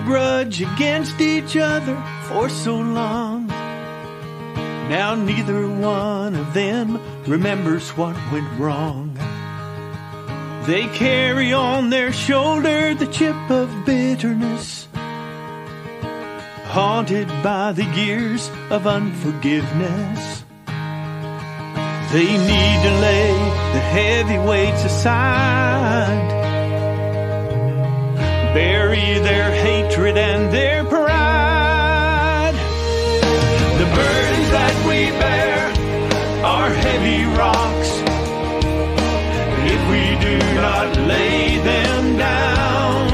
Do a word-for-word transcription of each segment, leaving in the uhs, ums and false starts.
grudge against each other for so long. Now neither one of them remembers what went wrong. They carry on their shoulder the chip of bitterness, haunted by the years of unforgiveness. They need to lay the heavy weights aside, bury their hatred and their pride. The burdens that we bear are heavy rocks if we do not lay them down.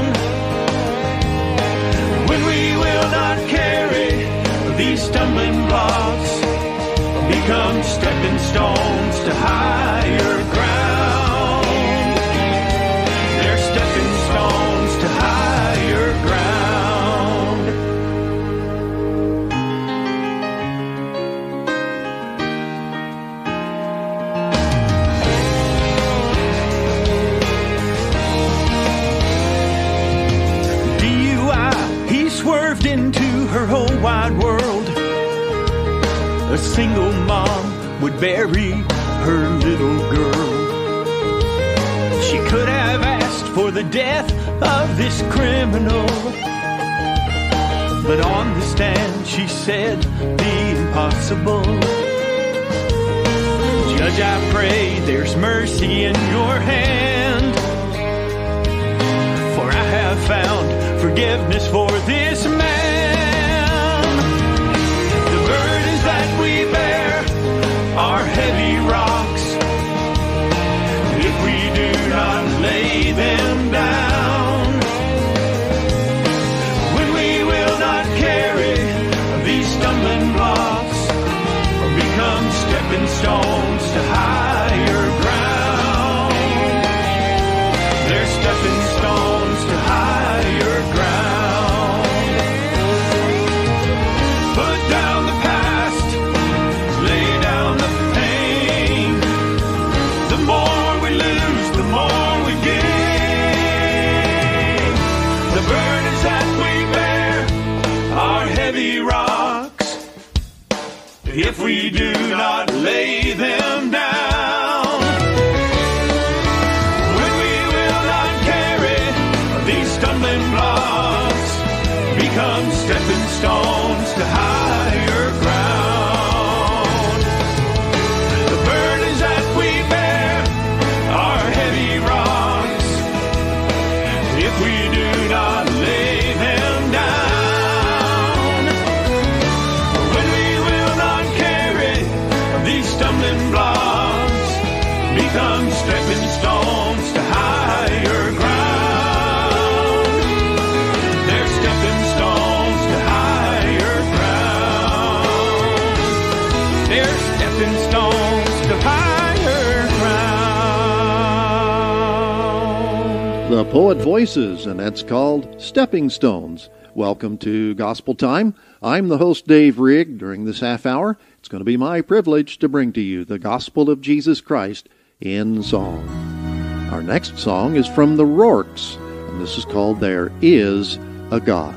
When we will not carry these stumbling blocks, become stepping stones to higher ground. They're stepping stones to higher ground. D U I, he swerved into her whole wide world. A single mom would bury her little girl. She could have asked for the death of this criminal, but on the stand she said the impossible. Judge, I pray there's mercy in your hand, for I have found forgiveness for this man. That we bear are heavy rocks if we do not lay them down. When we will not carry these stumbling blocks, or become stepping stones to higher ground. They're stepping stones to higher ground. Put down the past, lay down the pain. The more we lose, the more we gain. The burdens that we bear are heavy rocks if we do not lay them down. When we will not carry these stumbling blocks, become stepping stones to higher ground. The burdens that we bear are heavy rocks if we do not lay them down. When we will not carry these stumbling blocks, become stepping stones to higher ground. They're stepping stones to higher ground. They're stepping stones to higher ground. The Poet Voices, and that's called Stepping Stones. Welcome to Gospel Time. I'm the host, Dave Rigg. During this half hour, it's going to be my privilege to bring to you the gospel of Jesus Christ in song. Our next song is from the Rourkes, and this is called There Is a God.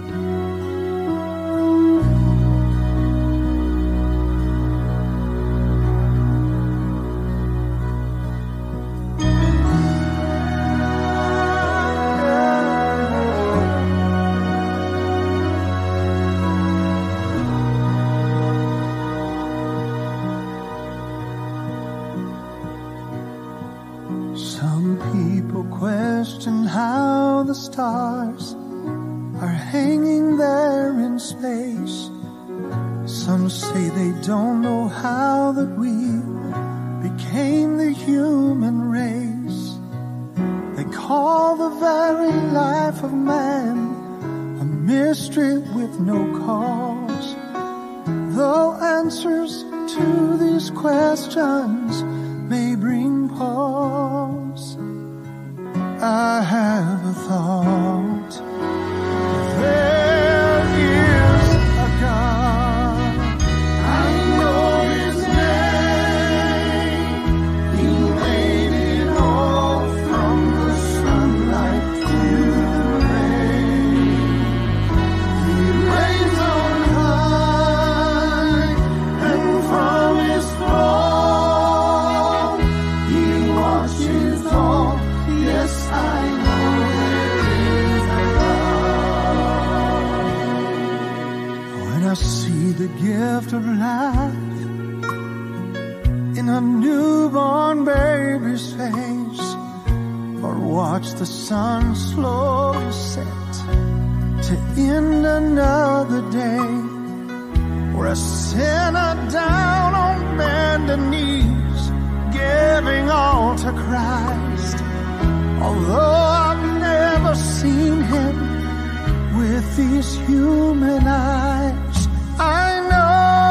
Some people question how the stars are hanging there in space. Some say they don't know how that we became the human race. They call the very life of man a mystery with no cause. Though answers to these questions may bring pause, I have a thought. There is a God. I know His name. He made it all from the sunlight to the rain. to see the gift of life in a newborn baby's face, or watch the sun slowly set to end another day, or a sinner down on bended knees giving all to Christ. Although I've never seen him with these human eyes, I know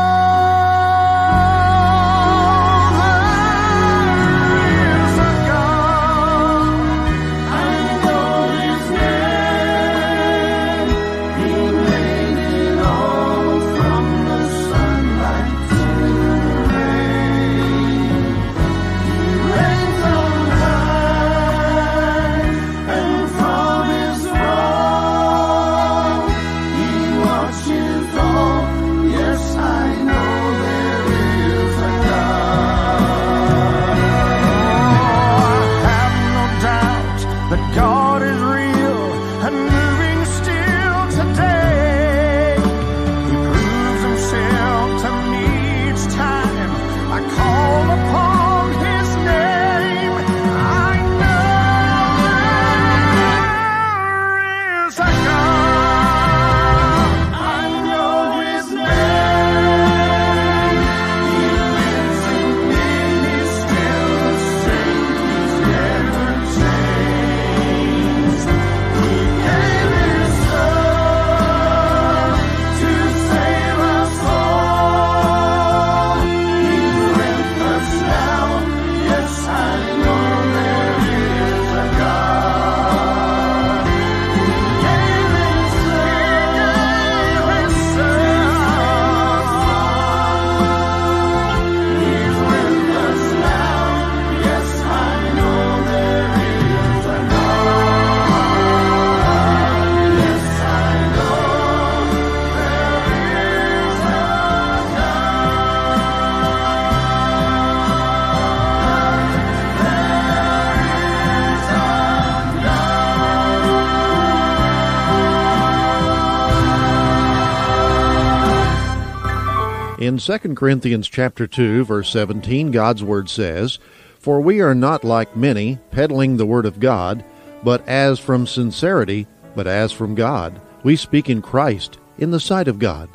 In Second Corinthians chapter two, verse seventeen, God's Word says, "For we are not like many, peddling the Word of God, but as from sincerity, but as from God, we speak in Christ, in the sight of God."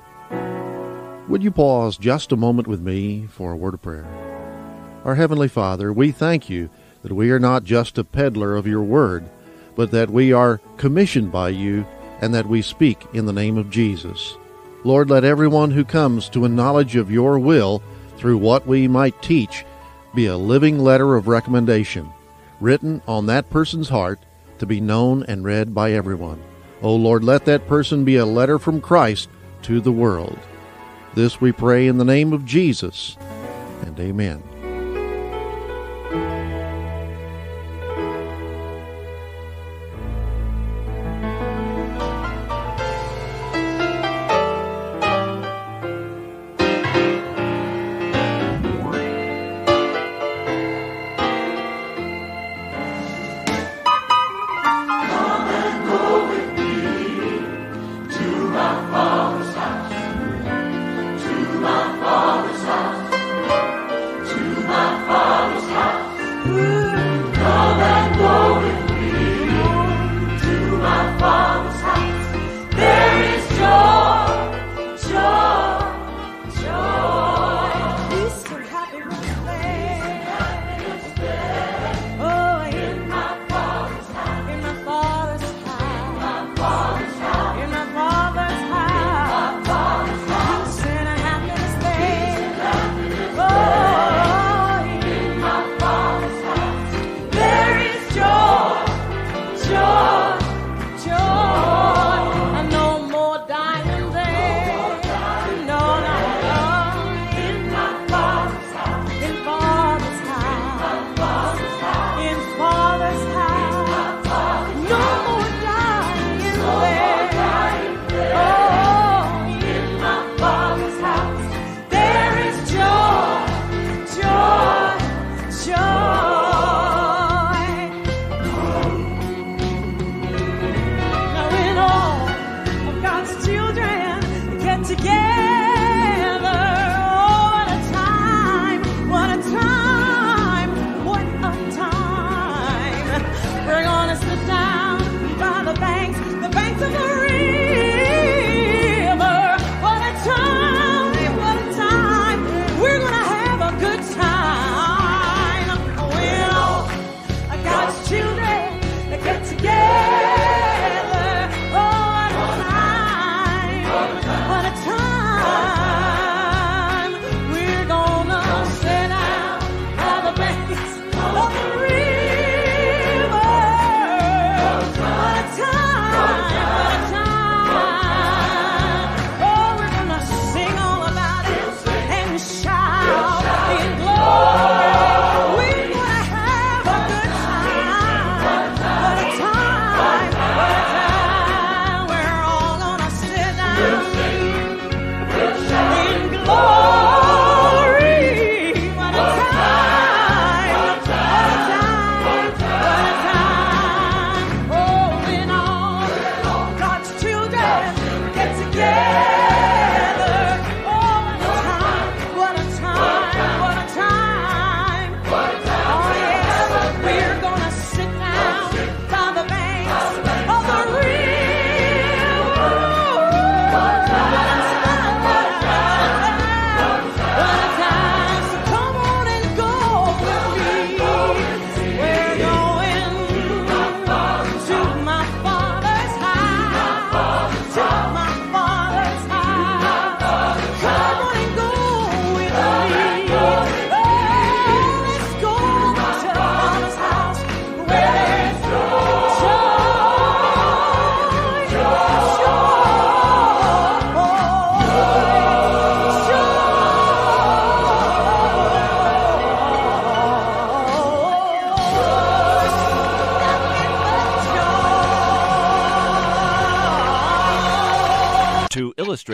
Would you pause just a moment with me for a word of prayer? Our Heavenly Father, we thank you that we are not just a peddler of your Word, but that we are commissioned by you and that we speak in the name of Jesus. Lord, let everyone who comes to a knowledge of your will through what we might teach be a living letter of recommendation, written on that person's heart to be known and read by everyone. O Lord, let that person be a letter from Christ to the world. This we pray in the name of Jesus, and amen. To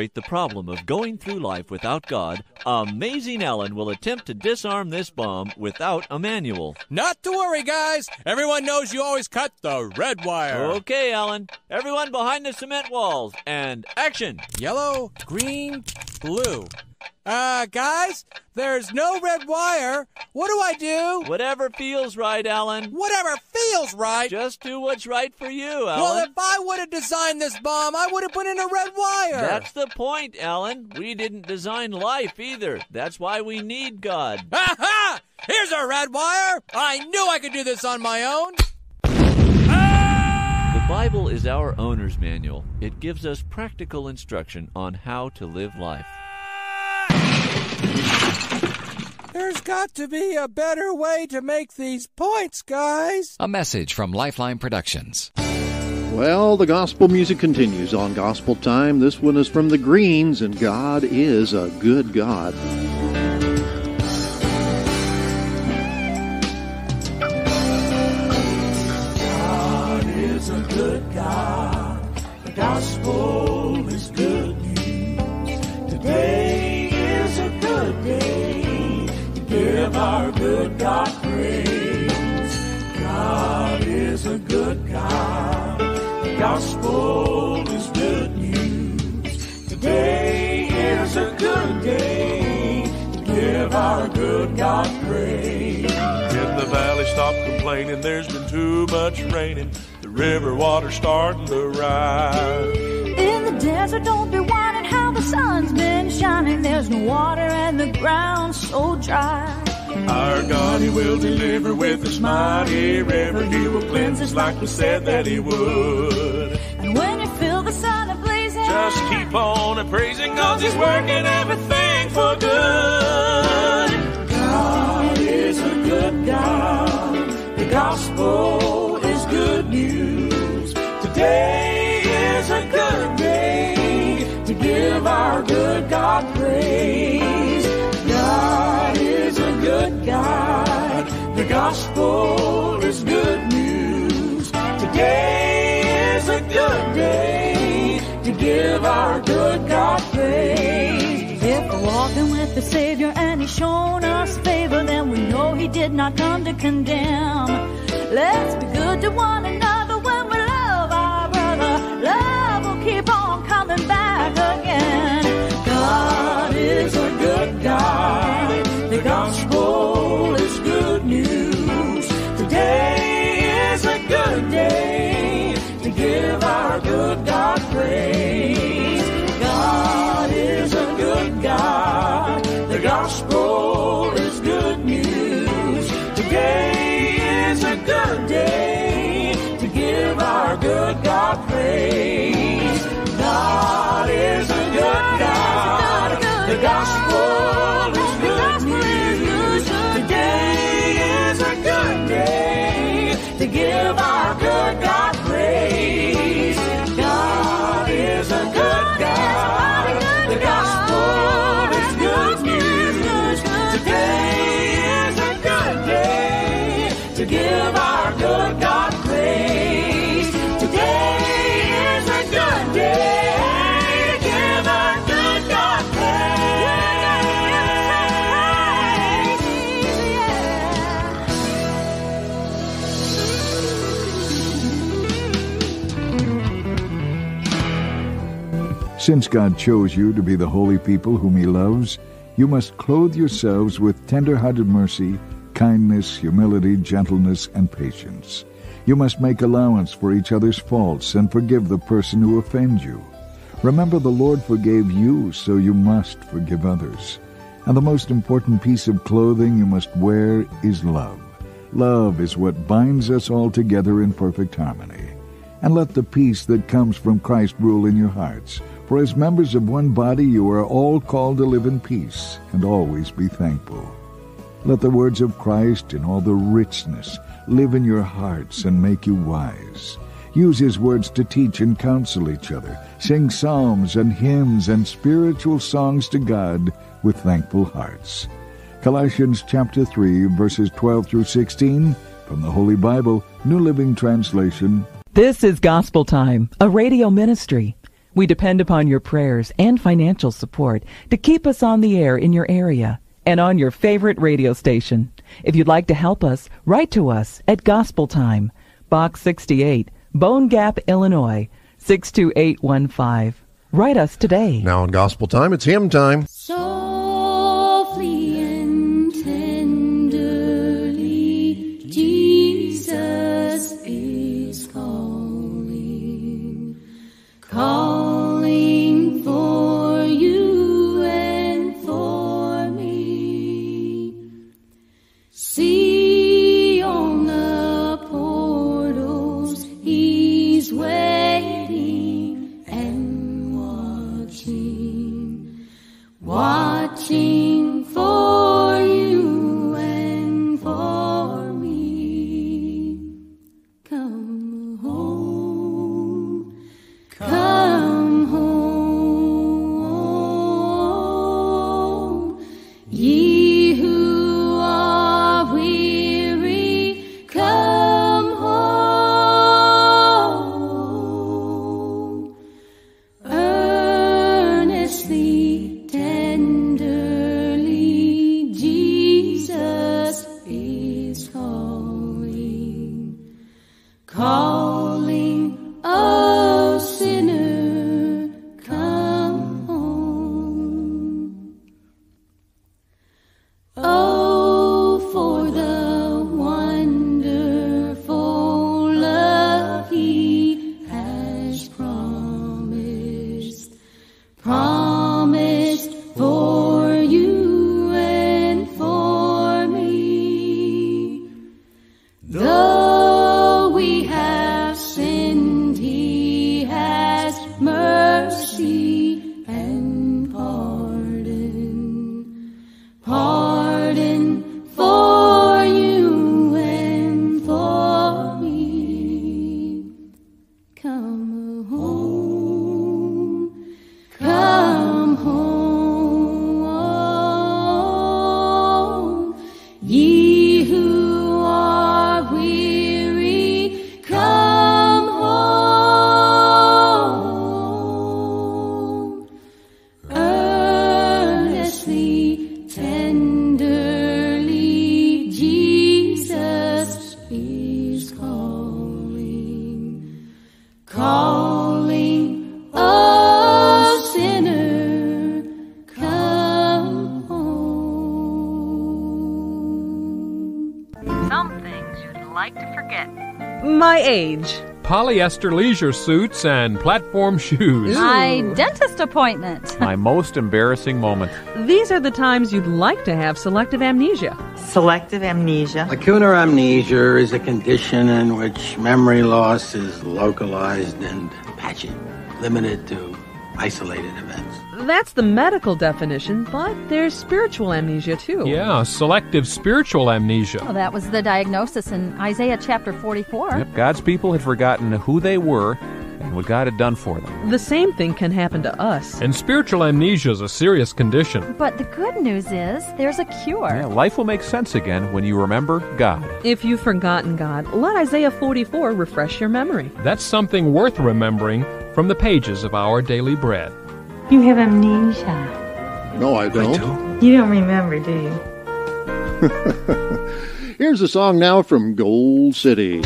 illustrate the problem of going through life without God, Amazing Alan will attempt to disarm this bomb without a manual. Not to worry, guys. Everyone knows you always cut the red wire. Okay, Alan. Everyone behind the cement walls. And action. Yellow, green, blue. Uh, guys, there's no red wire. What do I do? Whatever feels right, Alan. Whatever feels right? Just do what's right for you, Alan. Well, if I would have designed this bomb, I would have put in a red wire. That's the point, Alan. We didn't design life either. That's why we need God. Ha-ha! Here's a red wire. I knew I could do this on my own. The Bible is our owner's manual. It gives us practical instruction on how to live life. There's got to be a better way to make these points, guys. A message from Lifeline Productions. Well, the gospel music continues on Gospel Time. This one is from the Greens, and God is a good God. God is a good God. The gospel is good news. Today is a good day. Give our good God praise. God is a good God. The gospel is good news. Today is a good day to give our good God praise. In the valley, stop complaining. There's been too much raining. The river water's starting to rise. In the desert, don't be whining how the sun's been shining. There's no water and the ground's so dry. Our God, He will deliver with His mighty river. He will cleanse us like we said that He would. And when you feel the sun a-blazing, just keep on a praising, 'cause He's working everything for good. God is a good God. The gospel is good news. Today is a good day to give our good God praise. God is a good God. The gospel is good news. Today is a good day to give our good God praise. If we're walking with the Savior and He's shown us favor, then we know He did not come to condemn. Let's be good to one another when we love our brother. Love will keep on coming back again. God is a good God. The gospel is good news. Today is a good day to give our good God praise. God is a good God. The gospel is good news. Today is a good day to give our good God praise. God is a good God. The gospel is good news. Today is a good day to give our good God praise. God is a good God. The gospel is good news. Today is a good day to give our good God praise. Today is a good day. Since God chose you to be the holy people whom He loves, you must clothe yourselves with tender-hearted mercy, kindness, humility, gentleness, and patience. You must make allowance for each other's faults and forgive the person who offends you. Remember, the Lord forgave you, so you must forgive others. And the most important piece of clothing you must wear is love. Love is what binds us all together in perfect harmony. And let the peace that comes from Christ rule in your hearts. For as members of one body you are all called to live in peace and always be thankful. Let the words of Christ in all the richness live in your hearts and make you wise. Use His words to teach and counsel each other. Sing psalms and hymns and spiritual songs to God with thankful hearts. Colossians chapter three, verses twelve through sixteen, from the Holy Bible, New Living Translation. This is Gospel Time, a radio ministry. We depend upon your prayers and financial support to keep us on the air in your area and on your favorite radio station. If you'd like to help us, write to us at Gospel Time, Box sixty-eight, Bone Gap, Illinois, six two eight one five. Write us today. Now in Gospel Time, it's hymn time. Softly and tenderly, Jesus is calling, calling for you and for me. See on the portals, he's waiting and watching, watching for you and for me. Come home, come home, ye who are weary, come home. Earnestly, tenderly, Jesus is calling, calling, oh sinner, come home. Oh, for the wonderful love he has promised, promised for you and for me. Though we have sinned, he has mercy and pardon, pardon for you and for me. Come home, come home, ye who are weary, come home. Earnestly, tenderly, Jesus is calling, calling, oh sinner, come home. Some things you'd like to forget. My age. Polyester leisure suits and platform shoes. My dentist appointment. My most embarrassing moment. These are the times you'd like to have selective amnesia. Selective amnesia. Lacunar amnesia is a condition in which memory loss is localized and patchy, limited to isolated events. That's the medical definition, but there's spiritual amnesia too. Yeah, selective spiritual amnesia. Well, that was the diagnosis in Isaiah chapter forty-four. Yep, God's people had forgotten who they were and what God had done for them. The same thing can happen to us. And spiritual amnesia is a serious condition. But the good news is there's a cure. Yeah, life will make sense again when you remember God. If you've forgotten God, let Isaiah forty-four refresh your memory. That's something worth remembering from the pages of Our Daily Bread. You have amnesia. No, I don't. You don't remember, do you? Here's a song now from Gold City.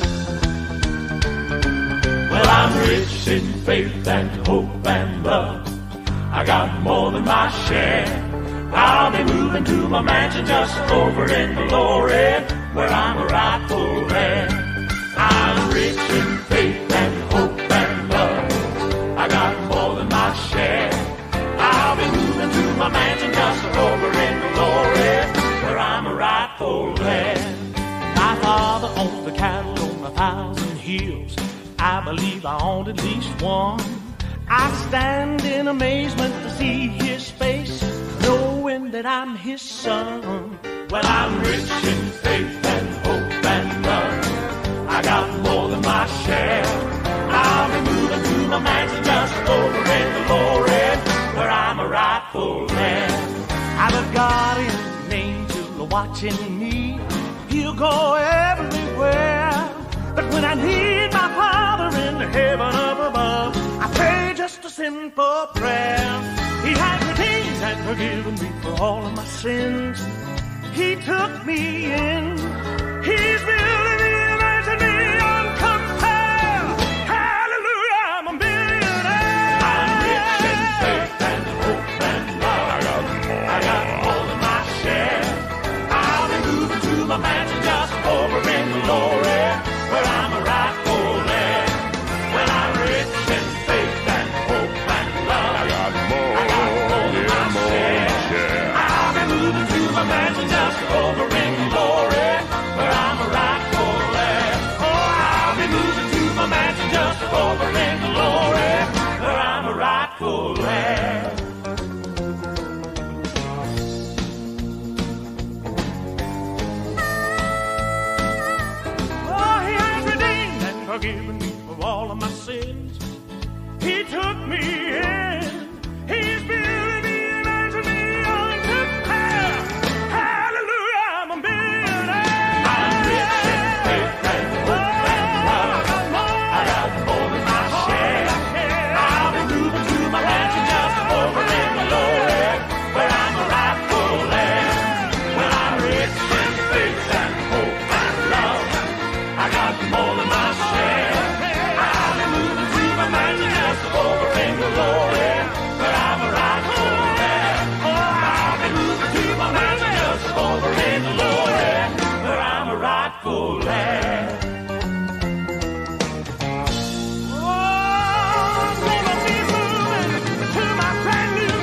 Well, I'm rich in faith and hope and love. I got more than my share. I'll be moving to my mansion just over in glory, where I'm a rightful heir. I'm rich in faith and hope and love. I got more than my share. I'll be moving to my mansion just over in glory, where I'm a rightful heir. My father owns the cattle on a thousand hills. I believe I owned at least one. I stand in amazement to see his face, knowing that I'm his son. Well, I'm rich in faith and hope and love. I got more than my share. I'll be moving to my mansion just over in glory, where I'm a rightful heir. I've a guardian angel watching me. He'll go everywhere. But when I need my Father in heaven up above, I pray just a simple prayer. He has redeemed and forgiven me for all of my sins. He took me in. He's building me and raising me uncompared. Hallelujah, I'm a millionaire. I'm rich in faith and hope and love. I got more. I got more than my share. I'll be moving to my mansion just over in glory, where I'm a rightful heir. Well, I'm rich in faith and hope and love. I got more. I got more than yeah, my share. share. I'll be moving to my mansion just over in glory, where I'm a rightful heir. Oh, I'll be moving to my mansion just over in glory, where I'm a rightful heir. Oh, he has redeemed and forgiven me for all of my sins. He took me in. He's building me and raising me uncompared. Hallelujah, I'm a millionaire. I'm rich in faith and hope and love. I got more than my share. I'll be moving to my mansion just over in glory, where I'm a rightful heir. Well, I'm rich in faith and hope and love. I got more than my share. I'll be moving to my mansion just over in glory, where I'm a rightful heir. Oh, I'll be moving to my mansion just over in glory, where I'm a rightful heir. Oh, I'm gonna be moving to my brand new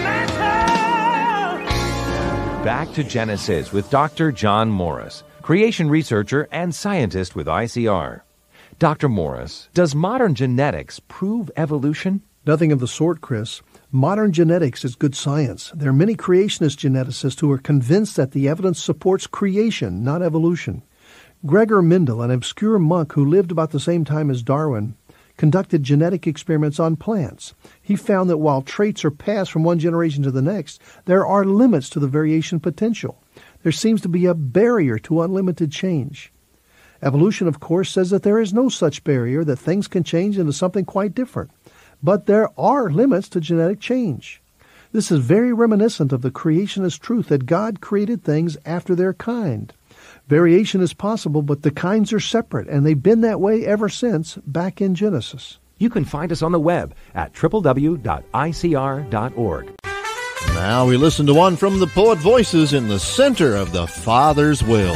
mansion. Back to Genesis with Doctor John Morris, creation researcher and scientist with I C R. Doctor Morris, does modern genetics prove evolution? Nothing of the sort, Chris. Modern genetics is good science. There are many creationist geneticists who are convinced that the evidence supports creation, not evolution. Gregor Mendel, an obscure monk who lived about the same time as Darwin, conducted genetic experiments on plants. He found that while traits are passed from one generation to the next, there are limits to the variation potential. There seems to be a barrier to unlimited change. Evolution, of course, says that there is no such barrier, that things can change into something quite different. But there are limits to genetic change. This is very reminiscent of the creationist truth that God created things after their kind. Variation is possible, but the kinds are separate, and they've been that way ever since, back in Genesis. You can find us on the web at w w w dot i c r dot org. Now we listen to one from the poet voices in the center of the Father's will.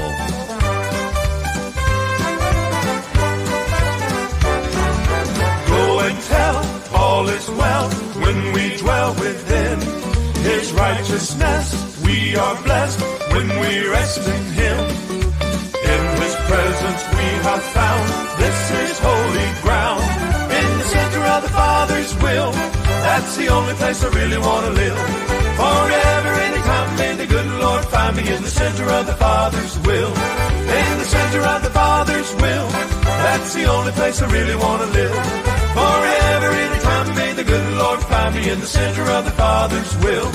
Go and tell all is well when we dwell within His righteousness. We are blessed when we rest in Him. In His presence we have found this is holy ground. In the center of the Father's will, that's the only place I really want to live. Forever, anytime, may the good Lord find me in the center of the Father's will. In the center of the Father's will, that's the only place I really want to live. Forever, anytime, may the good Lord find me in the center of the Father's will.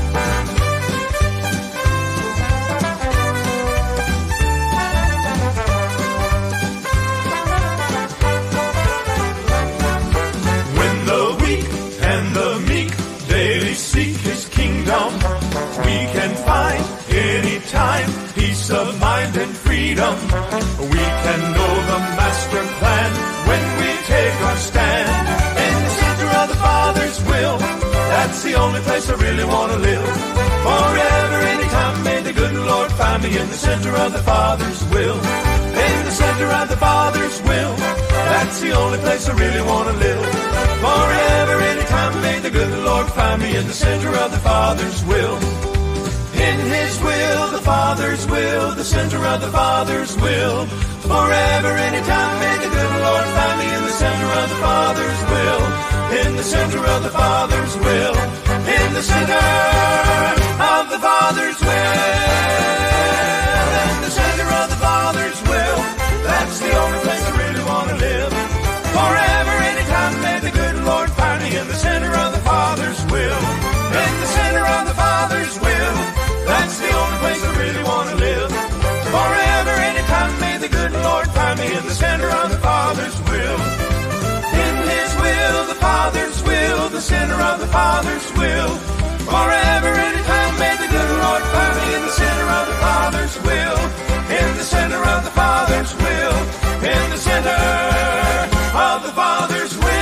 When the weak and the meek daily seek His kingdom, we can find anytime peace of mind and freedom. We can know the master plan when we take our stand. In the center of the Father's will, that's the only place I really want to live. Forever, anytime, may the good Lord find me in the center of the Father's will. In the center of the Father's will, that's the only place I really want to live. Forever, anytime, may the good Lord find me in the center of the Father's will. In His will, the Father's will, the center of the Father's will. Forever, anytime, may the good Lord find me in the center of the Father's will. In the center of the Father's will. In the center of the Father's will. In the center of the Father's will. That's the only place I really want to live. Forever, anytime, may the good Lord find me in the center of the Father's will. In the center of the Father's will. That's the only place I really want to live. Forever, anytime, may the good Lord find me in the center of the Father's will. Father's will, the center of the Father's will. Forever, anytime, may the good Lord find me in the center of the Father's will. In the center of the Father's will. In the center of the Father's will.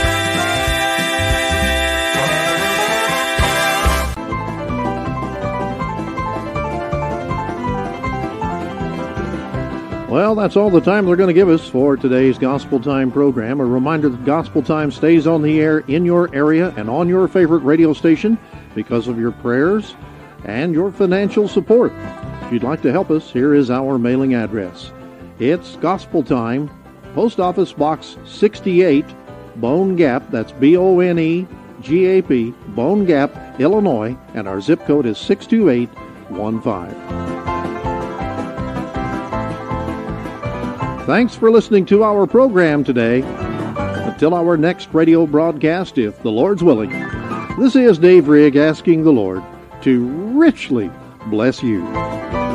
Well, that's all the time they're going to give us for today's Gospel Time program. A reminder that Gospel Time stays on the air in your area and on your favorite radio station because of your prayers and your financial support. If you'd like to help us, here is our mailing address. It's Gospel Time, Post Office Box sixty-eight, Bone Gap, that's B O N E G A P, Bone Gap, Illinois, and our zip code is six two eight one five. Thanks for listening to our program today. Until our next radio broadcast, if the Lord's willing, this is Dave Rigg asking the Lord to richly bless you.